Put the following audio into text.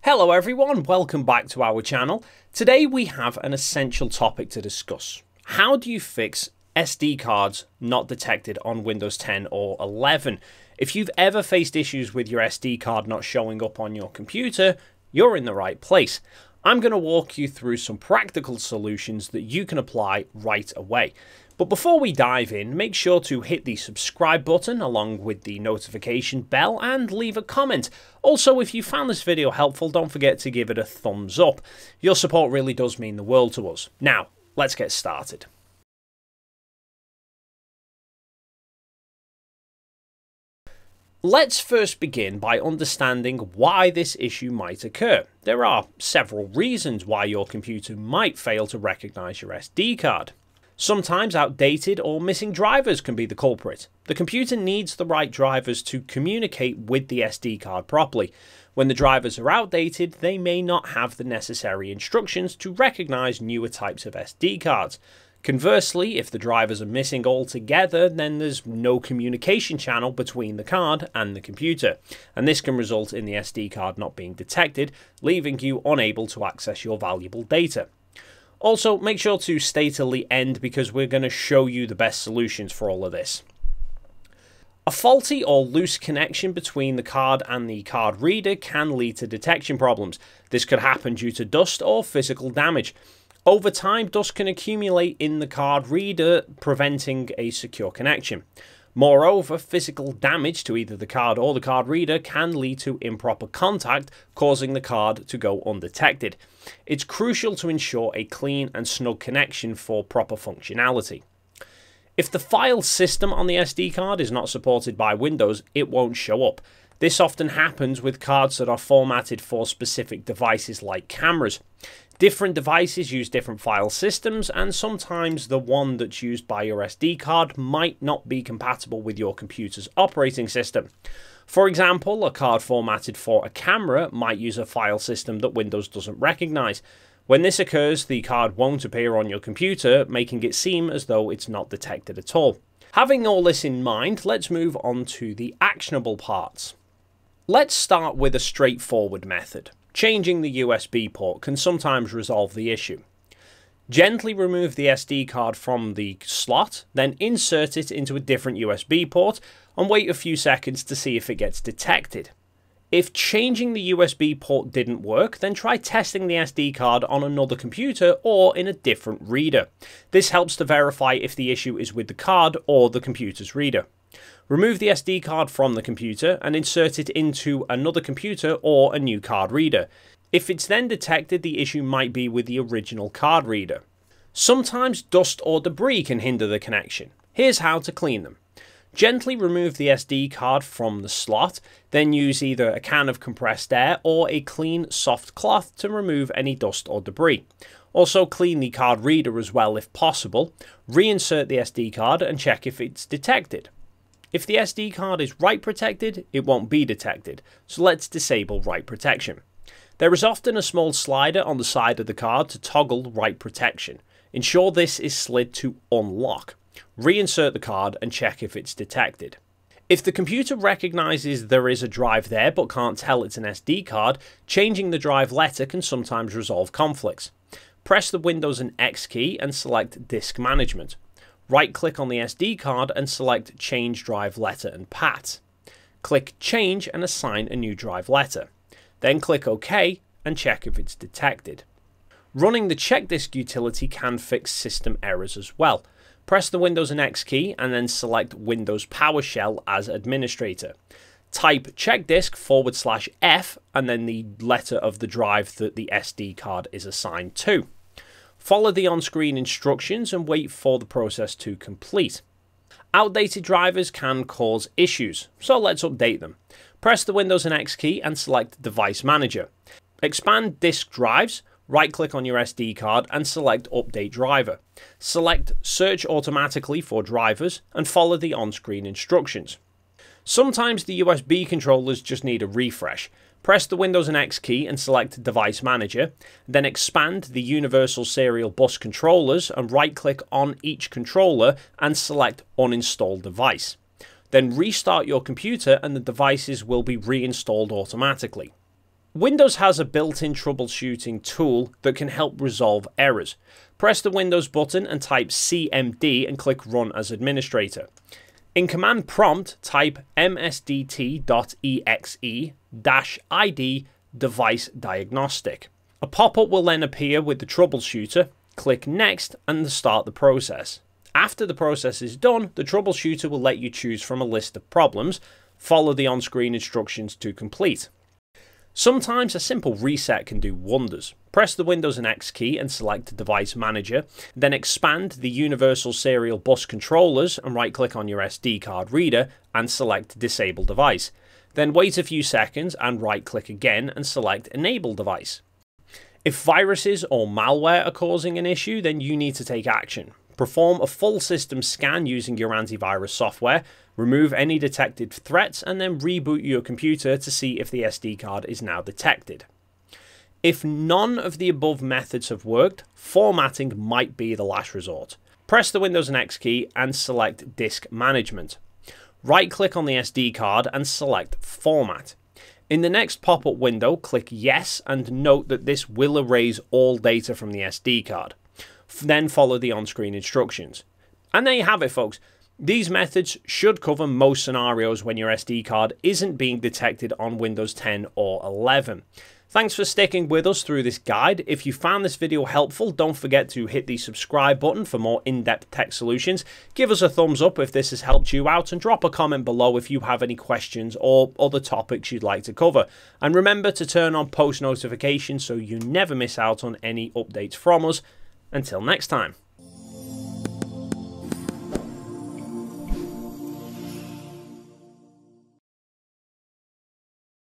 Hello everyone, welcome back to our channel. Today we have an essential topic to discuss. How do you fix SD cards not detected on Windows 10 or 11? If you've ever faced issues with your SD card not showing up on your computer, you're in the right place. I'm going to walk you through some practical solutions that you can apply right away. But before we dive in, make sure to hit the subscribe button along with the notification bell and leave a comment. Also, if you found this video helpful, don't forget to give it a thumbs up. Your support really does mean the world to us. Now, let's get started. Let's first begin by understanding why this issue might occur. There are several reasons why your computer might fail to recognize your SD card. Sometimes outdated or missing drivers can be the culprit. The computer needs the right drivers to communicate with the SD card properly. When the drivers are outdated, they may not have the necessary instructions to recognize newer types of SD cards. Conversely, if the drivers are missing altogether, then there's no communication channel between the card and the computer, and this can result in the SD card not being detected, leaving you unable to access your valuable data. Also, make sure to stay till the end because we're going to show you the best solutions for all of this. A faulty or loose connection between the card and the card reader can lead to detection problems. This could happen due to dust or physical damage. Over time, dust can accumulate in the card reader, preventing a secure connection. Moreover, physical damage to either the card or the card reader can lead to improper contact, causing the card to go undetected. It's crucial to ensure a clean and snug connection for proper functionality. If the file system on the SD card is not supported by Windows, it won't show up. This often happens with cards that are formatted for specific devices like cameras. Different devices use different file systems, and sometimes the one that's used by your SD card might not be compatible with your computer's operating system. For example, a card formatted for a camera might use a file system that Windows doesn't recognize. When this occurs, the card won't appear on your computer, making it seem as though it's not detected at all. Having all this in mind, let's move on to the actionable parts. Let's start with a straightforward method. Changing the USB port can sometimes resolve the issue. Gently remove the SD card from the slot, then insert it into a different USB port and wait a few seconds to see if it gets detected. If changing the USB port didn't work, then try testing the SD card on another computer or in a different reader. This helps to verify if the issue is with the card or the computer's reader. Remove the SD card from the computer and insert it into another computer or a new card reader. If it's then detected, the issue might be with the original card reader. Sometimes dust or debris can hinder the connection. Here's how to clean them. Gently remove the SD card from the slot, then use either a can of compressed air or a clean, soft cloth to remove any dust or debris. Also clean the card reader as well if possible. Reinsert the SD card and check if it's detected. If the SD card is write protected, it won't be detected, so let's disable write protection. There is often a small slider on the side of the card to toggle write protection. Ensure this is slid to unlock. Reinsert the card and check if it's detected. If the computer recognizes there is a drive there but can't tell it's an SD card, changing the drive letter can sometimes resolve conflicts. Press the Windows and X key and select Disk Management. Right-click on the SD card and select Change Drive Letter and Path. Click Change and assign a new drive letter. Then click OK and check if it's detected. Running the Check Disk utility can fix system errors as well. Press the Windows and X key and then select Windows PowerShell as administrator. Type checkdisk/F and then the letter of the drive that the SD card is assigned to. Follow the on-screen instructions and wait for the process to complete. Outdated drivers can cause issues, so let's update them. Press the Windows and X key and select Device Manager. Expand disk drives, right-click on your SD card and select Update Driver. Select Search Automatically for drivers and follow the on-screen instructions. Sometimes the USB controllers just need a refresh. Press the Windows and X key and select Device Manager, then expand the Universal Serial Bus controllers and right-click on each controller and select Uninstall Device. Then restart your computer and the devices will be reinstalled automatically. Windows has a built-in troubleshooting tool that can help resolve errors. Press the Windows button and type CMD and click Run as Administrator. In command prompt, type msdt.exe-id device diagnostic. A pop-up will then appear with the troubleshooter. Click Next and start the process. After the process is done, the troubleshooter will let you choose from a list of problems. Follow the on-screen instructions to complete. Sometimes a simple reset can do wonders. Press the Windows and X key and select Device Manager, then expand the Universal Serial Bus Controllers and right-click on your SD card reader and select Disable Device. Then wait a few seconds and right-click again and select Enable Device. If viruses or malware are causing an issue, then you need to take action. Perform a full system scan using your antivirus software, remove any detected threats, and then reboot your computer to see if the SD card is now detected. If none of the above methods have worked, formatting might be the last resort. Press the Windows and X key and select Disk Management. Right-click on the SD card and select Format. In the next pop-up window, click Yes and note that this will erase all data from the SD card. Then follow the on-screen instructions. And there you have it, folks. These methods should cover most scenarios when your SD card isn't being detected on Windows 10 or 11. Thanks for sticking with us through this guide. If you found this video helpful, don't forget to hit the subscribe button for more in-depth tech solutions. Give us a thumbs up if this has helped you out, and drop a comment below if you have any questions or other topics you'd like to cover. And remember to turn on post notifications so you never miss out on any updates from us. Until next time.